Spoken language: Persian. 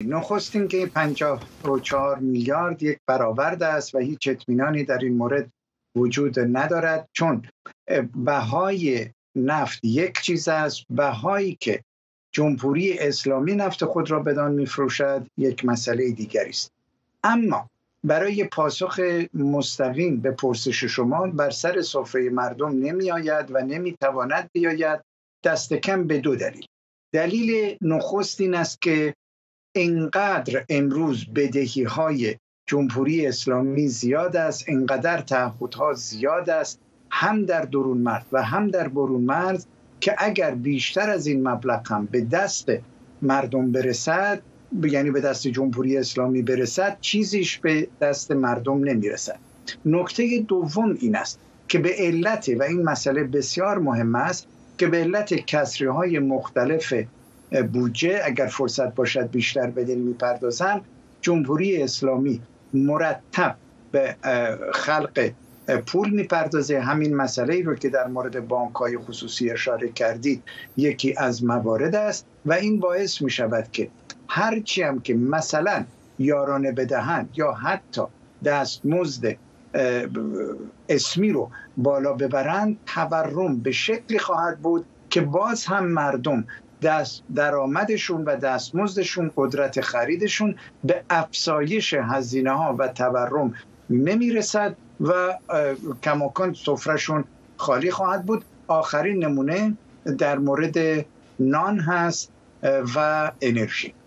نخست این که 54 میلیارد یک برآورد است و هیچ اطمینانی در این مورد وجود ندارد، چون بهای نفت یک چیز است، بهایی که جمهوری اسلامی نفت خود را بدان میفروشد یک مسئله دیگری است. اما برای پاسخ مستقیم به پرسش شما، بر سر سفره مردم نمی آید و نمی تواند بیاید، دست کم به دو دلیل. دلیل نخست این است که اینقدر امروز بدهی های جمهوری اسلامی زیاد است، اینقدر تعهدها زیاد است، هم در درون مرز و هم در برون مرز، که اگر بیشتر از این مبلغ هم به دست مردم برسد، یعنی به دست جمهوری اسلامی برسد، چیزیش به دست مردم نمیرسد. نکته دوم این است که به علت، و این مسئله بسیار مهم است، که به علت کسری‌های مختلف بودجه، اگر فرصت باشد بیشتر بدین میپردازم، جمهوری اسلامی مرتب به خلق پول میپردازه. همین مسئله رو که در مورد بانک‌های خصوصی اشاره کردید یکی از موارد است و این باعث می شود که هرچی هم که مثلا یارانه بدهند یا حتی دستمزد اسمی رو بالا ببرند، تورم به شکلی خواهد بود که باز هم مردم درآمدشون و دستمزدشون، قدرت خریدشون به افزایش هزینه ها و تورم نمیرسد و کماکان سفرهشون خالی خواهد بود. آخرین نمونه در مورد نان هست و انرژی.